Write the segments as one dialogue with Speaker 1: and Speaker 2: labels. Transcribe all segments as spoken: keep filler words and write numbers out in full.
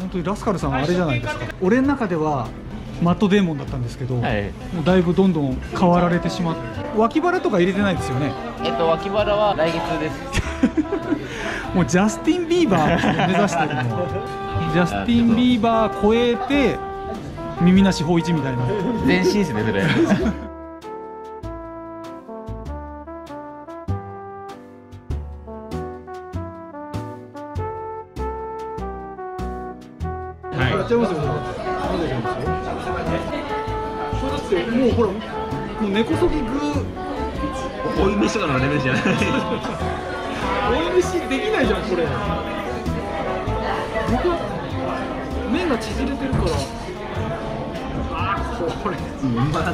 Speaker 1: 本当にラスカルさんはあれじゃないですか。俺の中ではマットデーモンだったんですけど、はい、もうだいぶどんどん変わられてしまって、脇腹とか入れてないですよね。
Speaker 2: えっと脇腹は来月です。
Speaker 1: もうジャスティン・ビーバー目指してるの。ジャスティン・ビーバー超えて耳なし芳一みたいな。
Speaker 2: 全身ですねそれ。
Speaker 1: やっちゃいますよ。もうほら、もう根こそぎ具
Speaker 3: 追い飯とかのレベルじゃない。
Speaker 1: 追い飯できないじゃんこれ。僕は麺が縮れてるから。あーこれうまそう。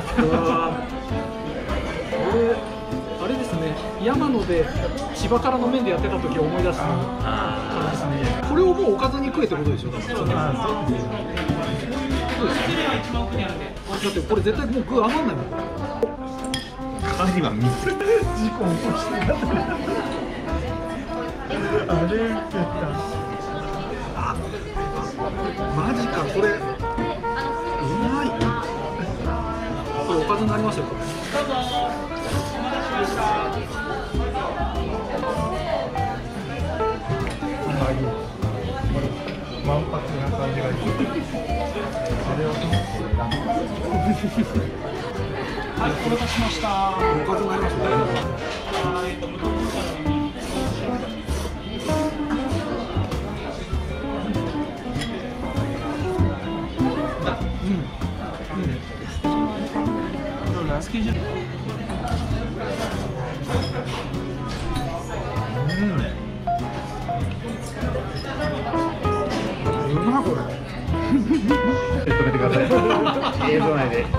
Speaker 1: これあれですね、山野で千葉からの麺でやってた時を思い出す感じですね。これをもうおかずに食えってことでしょ。だってこれ絶対もう具余んないもん。
Speaker 3: カニは水。事故起こしてた。あれ受けた。
Speaker 1: マジかこれ。うまい。これおかずになりますよこれ。
Speaker 3: 満発な感じがいい。
Speaker 1: はい、お待たせしました。おかずになりましたね。スケジュール。うん。うまこれ。
Speaker 2: 止めてください。映像内で。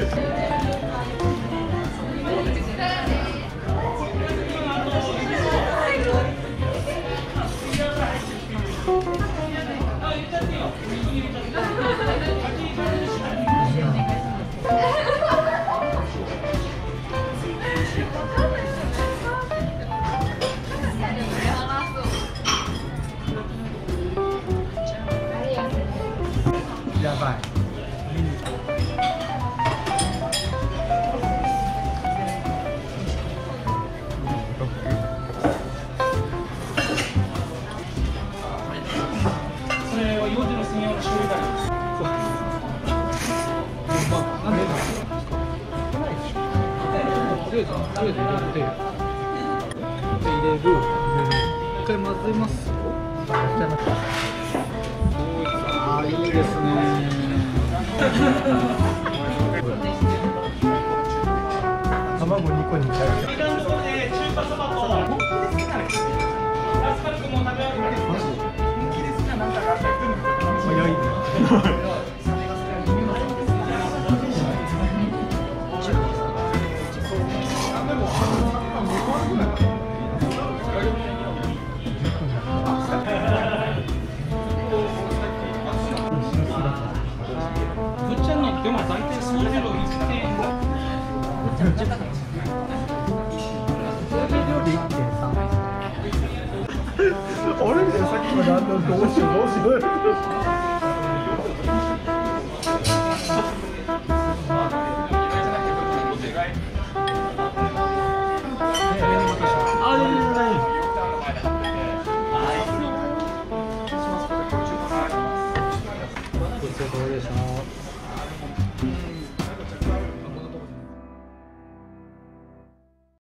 Speaker 3: やばい。
Speaker 1: それは幼児の専用の醤油だよ。まあ、なんでなんですか。とりあえず、とりあえず入れて、入れる。一回混ぜますよ。ああ、いいですね。
Speaker 3: 卵にこに変える。早いね。
Speaker 1: ぶっちゃんのでも大体そういうの言って。
Speaker 3: 俺みたいにさっきまであんなどうしようどうしよう。